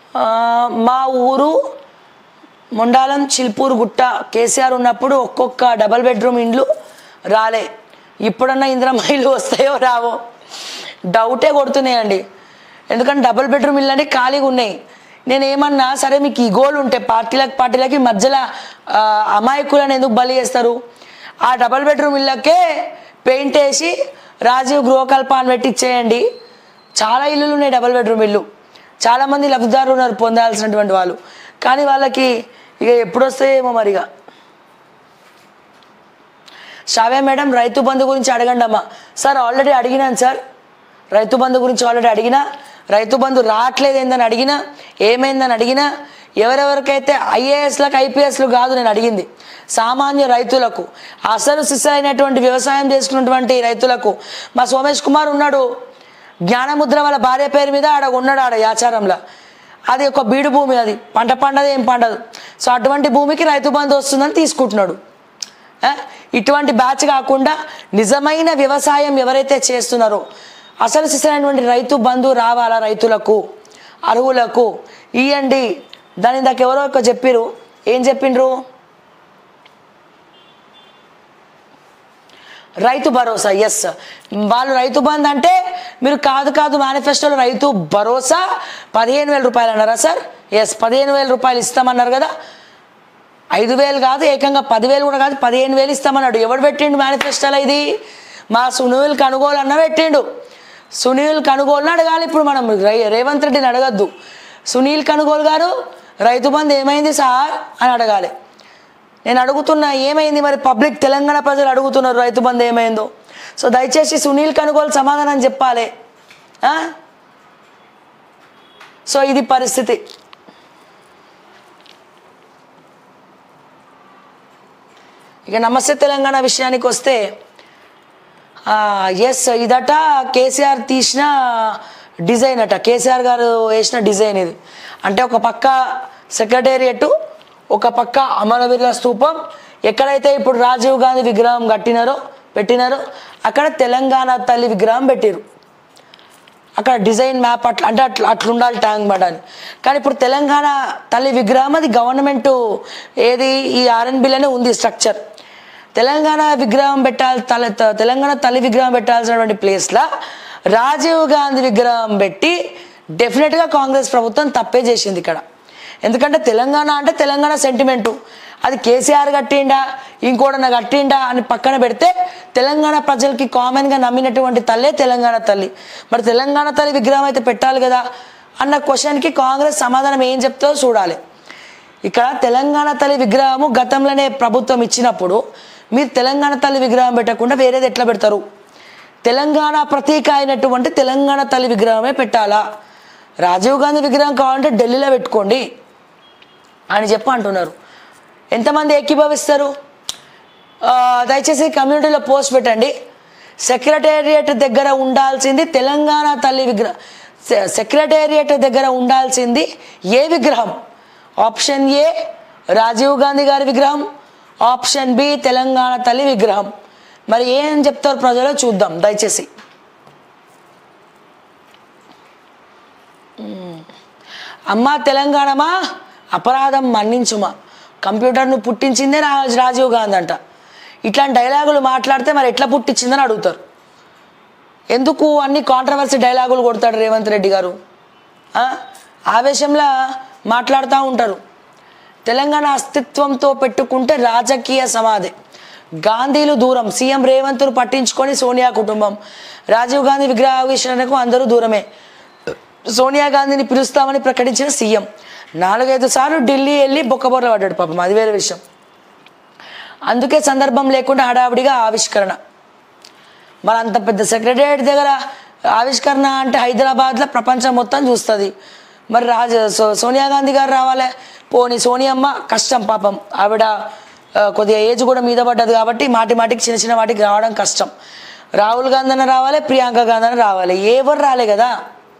మా ఊరు మొండాలం చిల్పూరు గుట్ట కేసీఆర్ ఉన్నప్పుడు ఒక్కొక్క డబల్ బెడ్రూమ్ ఇండ్లు రాలే. ఇప్పుడన్నా ఇందిరమ్మ ఇల్లు వస్తాయో రావో డౌటే కొడుతున్నాయండి. ఎందుకంటే డబుల్ బెడ్రూమ్ ఇల్లు అంటే ఖాళీగా ఉన్నాయి. నేను ఏమన్నా సరే మీకు ఈ గోల్ ఉంటే పార్టీలకి మధ్యలో అమాయకులను ఎందుకు బలి చేస్తారు? ఆ డబుల్ బెడ్రూమ్ ఇళ్ళకే పెయింట్ వేసి రాజీవ్ గృహకల్ప అని పెట్టి ఇచ్చేయండి. చాలా ఇల్లులు ఉన్నాయి డబుల్ బెడ్రూమ్ ఇల్లు, చాలామంది లబ్ధిదారులు ఉన్నారు పొందాల్సినటువంటి వాళ్ళు. కానీ వాళ్ళకి ఇక ఎప్పుడు వస్తాయేమో మరిగా. శ్రావ్య మేడం రైతు బంధు గురించి అడగండి అమ్మా. Sir already అడిగినాను sir, Rythu Bandhu గురించి ఆల్రెడీ అడిగినా, రైతు బంధు రావట్లేదు ఏందని అడిగినా, ఏమైందని అడిగినా, ఎవరెవరికైతే ఐఏఎస్లకు ఐపీఎస్లు కాదు నేను అడిగింది, సామాన్య రైతులకు, అసలు సిసలైనటువంటి వ్యవసాయం చేసుకున్నటువంటి రైతులకు. మా సోమేష్ కుమార్ ఉన్నాడు, జ్ఞానముద్ర వాళ్ళ భార్య పేరు మీద ఆడ ఉన్నాడు, ఆడ యాచారంలో. అది ఒక బీడు భూమి, అది పంట పండదు ఏం పండదు. సో అటువంటి భూమికి రైతు బంధు వస్తుందని తీసుకుంటున్నాడు. ఇటువంటి బ్యాచ్ కాకుండా నిజమైన వ్యవసాయం ఎవరైతే చేస్తున్నారో అసలు సిసలైనటువంటి రైతు బంధు రావాలా రైతులకు, అర్హులకు ఇవ్వండి. దాని దాకా ఎవరో ఒక చెప్పిరు, ఏం చెప్పిండ్రు? రైతు భరోసా. ఎస్, వాళ్ళు రైతు బంధు అంటే మీరు కాదు మేనిఫెస్టోలో రైతు భరోసా 15,000 రూపాయలు అన్నారా సార్? ఎస్, 15,000 రూపాయలు ఇస్తామన్నారు కదా. 5,000 కాదు, ఏకంగా 10,000 కూడా కాదు, 15,000 ఇస్తామన్నాడు. ఎవడు పెట్టిండు మేనిఫెస్టోలో? ఇది మా సునీల్ కనుగోలు అన్న పెట్టిండు. సునీల్ కనుగోలుని అడగాలి ఇప్పుడు మనం, రేవంత్ రెడ్డిని అడగద్దు. సునీల్ కనుగోలు గారు రైతు బంధు ఏమైంది సార్ అని అడగాలి. నేను అడుగుతున్నా ఏమైంది మరి? పబ్లిక్ తెలంగాణ ప్రజలు అడుగుతున్నారు రైతు బంధు ఏమైందో. సో దయచేసి సునీల్ కనుగోలు సమాధానం చెప్పాలి. సో ఇది పరిస్థితి. ఇక నమస్తే తెలంగాణ విషయానికి వస్తే, ఎస్ ఇదట కేసీఆర్ తీసిన డిజైన్ అట, కేసీఆర్ గారు వేసిన డిజైన్ ఇది. అంటే ఒక పక్క సెక్రటేరియట్, ఒక పక్క అమరవీరుల స్తూపం, ఎక్కడైతే ఇప్పుడు రాజీవ్ గాంధీ విగ్రహం పెట్టినారో అక్కడ తెలంగాణ తల్లి విగ్రహం పెట్టారు. అక్కడ డిజైన్ మ్యాప్ అట్లుండాలి ట్యాంక్ బండ్ అని. కానీ ఇప్పుడు తెలంగాణ తల్లి విగ్రహం అది గవర్నమెంట్ ఏది ఈ ఆర్ఎన్బిలోనే ఉంది స్ట్రక్చర్. తెలంగాణ విగ్రహం తెలంగాణ తల్లి విగ్రహం పెట్టాల్సినటువంటి ప్లేస్లో రాజీవ్ గాంధీ విగ్రహం పెట్టి డెఫినెట్గా కాంగ్రెస్ ప్రభుత్వం తప్పే చేసింది ఇక్కడ. ఎందుకంటే తెలంగాణ అంటే తెలంగాణ సెంటిమెంటు, అది కేసీఆర్ కట్టిండా ఇంకోడన్నా కట్టిండా అని పక్కన పెడితే తెలంగాణ ప్రజలకి కామన్గా నమ్మినటువంటి తల్లే తెలంగాణ తల్లి. మరి తెలంగాణ తల్లి విగ్రహం అయితే పెట్టాలి కదా అన్న క్వశ్చన్కి కాంగ్రెస్ సమాధానం ఏం చెప్తుందో చూడాలి. ఇక్కడ తెలంగాణ తల్లి విగ్రహము గతంలోనే ప్రభుత్వం ఇచ్చినప్పుడు మీరు తెలంగాణ తల్లి విగ్రహం పెట్టకుండా వేరేది ఎట్లా పెడతారు? తెలంగాణ ప్రతీక అయినటువంటి తెలంగాణ తల్లి విగ్రహమే పెట్టాలా? రాజీవ్ గాంధీ విగ్రహం కావాలంటే ఢిల్లీలో పెట్టుకోండి అని అంటున్నారు. ఎంతమంది ఏకీభవిస్తారు? దయచేసి కమ్యూనిటీలో పోస్ట్ పెట్టండి. సెక్రటేరియట్ దగ్గర ఉండాల్సింది తెలంగాణ తల్లి విగ్రహం, సెక్రటేరియట్ దగ్గర ఉండాల్సింది ఏ విగ్రహం? ఆప్షన్ ఏ రాజీవ్ గాంధీ గారి విగ్రహం, ఆప్షన్ బి తెలంగాణ తల్లి విగ్రహం. మరి ఏం చెప్తారు ప్రజలు చూద్దాం దయచేసి. అమ్మా తెలంగాణమా అపరాధం మన్నించుమా, కంప్యూటర్ను పుట్టించిందే రాజీవ్ గాంధీ అంట. ఇట్లాంటి డైలాగులు మాట్లాడితే మరి ఎట్లా పుట్టించిందని అడుగుతారు. ఎందుకు అన్ని కాంట్రవర్సీ డైలాగులు కొడతాడు రేవంత్ రెడ్డి గారు? ఆవేశంలో మాట్లాడుతూ ఉంటారు. తెలంగాణ అస్తిత్వంతో పెట్టుకుంటే రాజకీయ సమాధి, గాంధీలు దూరం, సీఎం రేవంత్ను పట్టించుకొని సోనియా కుటుంబం, రాజీవ్ గాంధీ విగ్రహావిష్కరణకు అందరూ దూరమే, సోనియా గాంధీని పిలుస్తామని ప్రకటించిన సీఎం 4-5 సార్లు ఢిల్లీ వెళ్ళి బొక్కబొర్ర పడ్డాడు పాపం, అది వేరే విషయం. అందుకే సందర్భం లేకుండా హడావిడిగా ఆవిష్కరణ. మరి అంత పెద్ద సెక్రటేరియట్ దగ్గర ఆవిష్కరణ అంటే హైదరాబాద్లో ప్రపంచం మొత్తం చూస్తుంది. మరి సోనియా గాంధీ గారు రావాలి. పోనీ సోనియమ్మ కష్టం పాపం, ఆవిడ కొద్దిగా ఏజ్ కూడా మీద పడ్డది కాబట్టి మాటికి చిన్న వాటికి రావడం కష్టం. రాహుల్ గాంధీ అన్న రావాలి, ప్రియాంక గాంధీ అన్న రావాలి, ఎవరు రాలే కదా.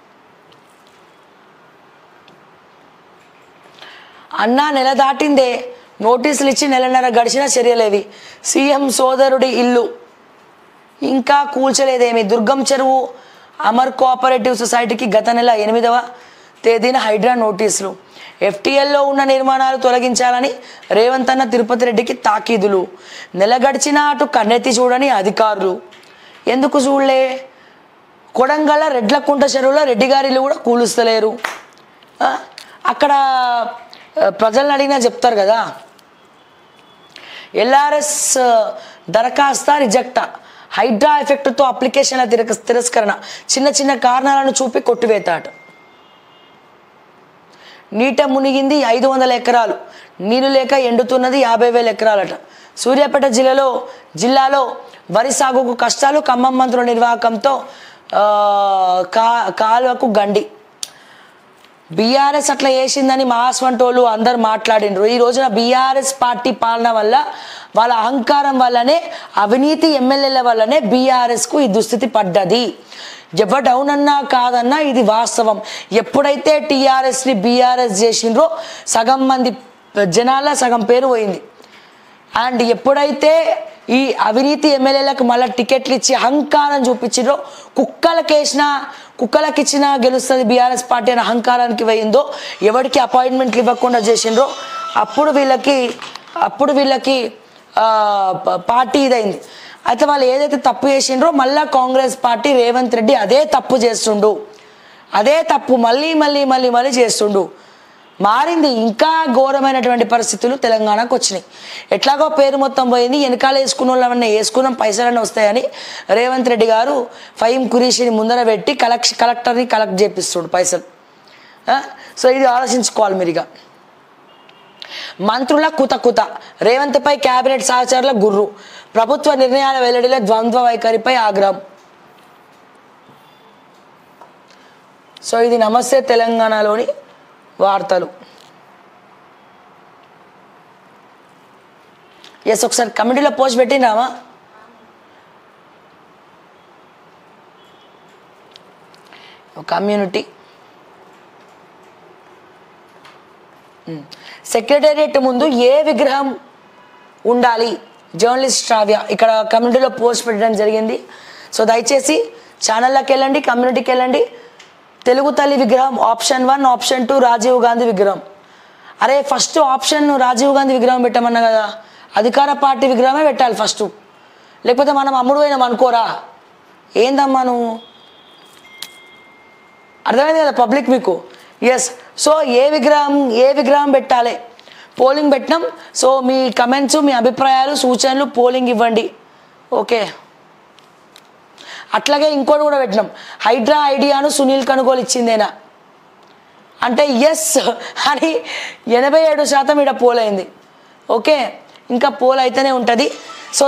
అన్నా నెల దాటిందే, నోటీసులు ఇచ్చి నెలన్నర గడిచిన చర్యలేవి, సీఎం సోదరుడి ఇల్లు ఇంకా కూల్చలేదేమి, దుర్గం చెరువు అమర్ కోఆపరేటివ్ సొసైటీకి గత నెల 8వ తేదీన హైడ్రా నోటీసులు. FTLలో ఉన్న నిర్మాణాలు తొలగించాలని రేవంత్ అన్న తిరుపతి రెడ్డికి తాకీదులు. నెల గడిచినా అటు కన్నెత్తి చూడని అధికారులు. ఎందుకు చూడలే? కొడంగల్ రెడ్లకుంట చెరువులో రెడ్డి గారిలు కూడా కూలుస్తలేరు. అక్కడ ప్రజలను అడిగినా చెప్తారు కదా. LRS దరఖాస్త రిజెక్ట్, హైడ్రా ఎఫెక్ట్తో అప్లికేషన్ల తిరస్కరణ, చిన్న చిన్న కారణాలను చూపి కొట్టివేతాట. నీట మునిగింది 500 ఎకరాలు, నీరు లేక ఎండుతున్నది 50,000 ఎకరాలట. సూర్యాపేట జిల్లాలో వరి సాగుకు కష్టాలు, ఖమ్మం మంత్రుల నిర్వాహకంతో కాలువకు గండి. బీఆర్ఎస్ అట్లా చేసిందని మాస్వంటోళ్ళు అందరు మాట్లాడినరు. ఈ రోజున బీఆర్ఎస్ పార్టీ పాలన వల్ల, వాళ్ళ అహంకారం వల్లనే, అవినీతి ఎమ్మెల్యేల వల్లనే బీఆర్ఎస్కు ఈ దుస్థితి పడ్డది. ఎవరు అవునన్నా కాదన్నా ఇది వాస్తవం. ఎప్పుడైతే టీఆర్ఎస్ని బీఆర్ఎస్ చేసిండ్రో సగం మంది జనాల సగం పేరు పోయింది. అండ్ ఎప్పుడైతే ఈ అవినీతి ఎమ్మెల్యేలకు మళ్ళీ టికెట్లు ఇచ్చి అహంకారం చూపించిండ్రో, కుక్కలకి ఇచ్చినా గెలుస్తుంది బీఆర్ఎస్ పార్టీ అని అహంకారానికి పోయిందో, ఎవరికి అపాయింట్మెంట్లు ఇవ్వకుండా చేసిండ్రో అప్పుడు వీళ్ళకి పార్టీ ఇదైంది. అయితే వాళ్ళు ఏదైతే తప్పు చేసిండ్రో మళ్ళీ కాంగ్రెస్ పార్టీ రేవంత్ రెడ్డి అదే తప్పు చేస్తుండు, అదే తప్పు మళ్ళీ మళ్ళీ మళ్ళీ మళ్ళీ చేస్తుండు. మారింది. ఇంకా ఘోరమైనటువంటి పరిస్థితులు తెలంగాణకు వచ్చినాయి. ఎట్లాగో పేరు మొత్తం పోయింది. వెనకాల వేసుకున్న వాళ్ళవన్నీ వేసుకున్నాం, పైసలన్నీ వస్తాయని రేవంత్ రెడ్డి గారు ఫహీం ఖురీషిని ముందర పెట్టి కలెక్టర్ని కలెక్ట్ చేపిస్తుడు పైసలు. సో ఇది ఆలోచించుకోవాలి మీరుగా. మంత్రుల కుత రేవంత్పై కేబినెట్ సహచరుల గుర్రు, ప్రభుత్వ నిర్ణయాల వెల్లడిలో ద్వంద్వ వైఖరిపై ఆగ్రహం. సో ఇది నమస్తే తెలంగాణలోని వార్తలు. ఎస్, ఒకసారి కమిటీలో పోస్ట్ పెట్టినామా? కమ్యూనిటీ సెక్రటేరియట్ ముందు ఏ విగ్రహం ఉండాలి? జర్నలిస్ట్ శ్రావ్య ఇక్కడ కమ్యూనిటీలో పోస్ట్ పెట్టడం జరిగింది. సో దయచేసి ఛానల్లోకి వెళ్ళండి, కమ్యూనిటీకి వెళ్ళండి. తెలుగు తల్లి విగ్రహం ఆప్షన్ 1, ఆప్షన్ 2 రాజీవ్ గాంధీ విగ్రహం. అరే ఫస్ట్ ఆప్షన్ రాజీవ్ గాంధీ విగ్రహం పెట్టమన్నా కదా, అధికార పార్టీ విగ్రహమే పెట్టాలి ఫస్ట్. లేకపోతే మనం అమ్ముడు పోయినాం అనుకోరా? ఏందమ్మా నువ్వు? అర్థమైంది కదా పబ్లిక్ మీకు? ఎస్. సో ఏ విగ్రహం పెట్టాలి? పోలింగ్ పెట్టినాం. సో మీ కమెంట్స్, మీ అభిప్రాయాలు, సూచనలు పోలింగ్ ఇవ్వండి. ఓకే. అట్లాగే ఇంకోటి కూడా పెట్టినాం, హైడ్రా ఐడియాను సునీల్ కనుగోలు ఇచ్చిందేనా అంటే ఎస్ అని 87% ఇక్కడ పోల్ అయింది. ఓకే, ఇంకా పోల్ అయితేనే ఉంటుంది. సో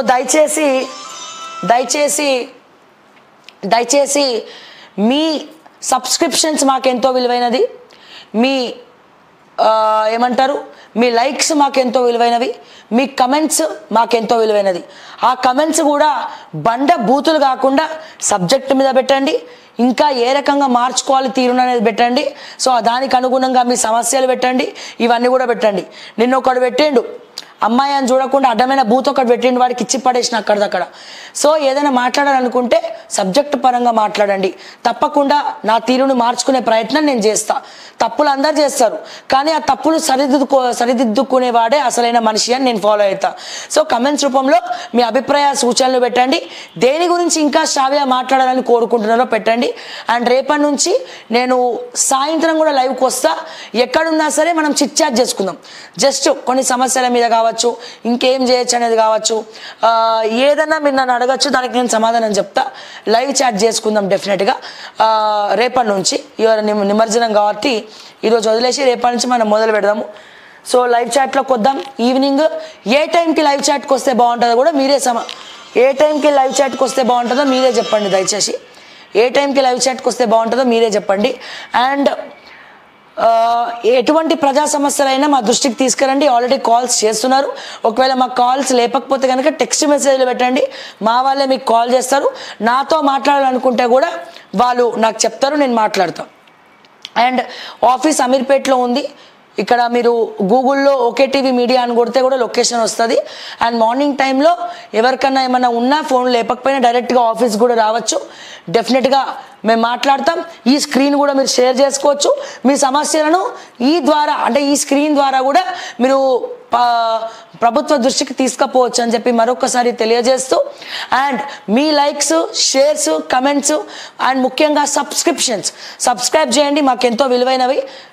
దయచేసి మీ సబ్స్క్రిప్షన్స్ మాకెంతో విలువైనది, మీ ఏమంటారు, మీ లైక్స్ మాకెంతో విలువైనవి, మీ కమెంట్స్ మాకెంతో విలువైనది. ఆ కమెంట్స్ కూడా బండ బూతులు కాకుండా సబ్జెక్ట్ మీద పెట్టండి, ఇంకా ఏ రకంగా మార్చుకోవాలి తీరును అనేది పెట్టండి. సో దానికి అనుగుణంగా మీ సమస్యలు పెట్టండి, ఇవన్నీ కూడా పెట్టండి. నిన్న ఒకడు పెట్టిండు, అమ్మాయి అని చూడకుండా అడ్డమైన బూత్ ఒకటి పెట్టిండు, వాడికి ఇచ్చి పడేసిన అక్కడిదక్కడ. సో ఏదైనా మాట్లాడాలనుకుంటే సబ్జెక్ట్ పరంగా మాట్లాడండి. తప్పకుండా నా తీరును మార్చుకునే ప్రయత్నం నేను చేస్తా. తప్పులు అందరు చేస్తారు, కానీ ఆ తప్పులు సరిదిద్దుకునేవాడే అసలైన మనిషి అని నేను ఫాలో అవుతా. సో కమెంట్స్ రూపంలో మీ అభిప్రాయ సూచనలు పెట్టండి. దేని గురించి ఇంకా శ్రావ్య మాట్లాడాలని కోరుకుంటున్నారో పెట్టండి. అండ్ రేపటి నుంచి నేను సాయంత్రం కూడా లైవ్కి వస్తా. ఎక్కడున్నా సరే మనం చిట్ చాట్ చేసుకుందాం. జస్ట్ కొన్ని సమస్యల మీద కావచ్చు, ఇంకేం చేయొచ్చు అనేది కావచ్చు, ఏదన్నా మీరు నన్ను అడగచ్చు, దానికి నేను సమాధానం చెప్తా. లైవ్ చాట్ చేసుకుందాం డెఫినెట్గా రేపటి నుంచి. ఇవాళ నిమజ్జనం కాబట్టి ఈరోజు వదిలేసి రేపటి నుంచి మనం మొదలు పెడదాము. సో లైవ్ చాట్లోకి వద్దాం. ఈవినింగ్ ఏ టైంకి లైవ్ చాట్కి వస్తే బాగుంటుందో కూడా మీరే ఏ టైంకి లైవ్ చాట్కి వస్తే బాగుంటుందో మీరే చెప్పండి. దయచేసి ఏ టైంకి లైవ్ చాట్కి వస్తే బాగుంటుందో మీరే చెప్పండి. అండ్ ఎటువంటి ప్రజా సమస్యలైనా మా దృష్టికి తీసుకురండి. ఆల్రెడీ కాల్స్ చేస్తున్నారు. ఒకవేళ మా కాల్స్ లేకపోతే కనుక టెక్స్ట్ మెసేజ్లు పెట్టండి, మా వాళ్ళే మీకు కాల్ చేస్తారు. నాతో మాట్లాడాలనుకుంటే కూడా వాళ్ళు నాకు చెప్తారు, నేను మాట్లాడతాను. అండ్ ఆఫీస్ అమీర్పేట్లో ఉంది. ఇక్కడ మీరు గూగుల్లో ఓకే టీవీ మీడియా అని కొడితే కూడా లొకేషన్ వస్తుంది. అండ్ మార్నింగ్ టైంలో ఎవరికన్నా ఏమైనా ఉన్నా ఫోన్ లేపకపోయినా డైరెక్ట్గా ఆఫీస్ కూడా రావచ్చు. డెఫినెట్గా మేము మాట్లాడతాం. ఈ స్క్రీన్ కూడా మీరు షేర్ చేసుకోవచ్చు. మీ సమస్యలను ఈ ద్వారా అంటే ఈ స్క్రీన్ ద్వారా కూడా మీరు ప్రభుత్వ దృష్టికి తీసుకుపోవచ్చు అని చెప్పి మరొకసారి తెలియజేస్తూ, అండ్ మీ లైక్స్, షేర్స్, కమెంట్స్ అండ్ ముఖ్యంగా సబ్స్క్రైబ్ చేయండి. మాకెంతో విలువైనవి.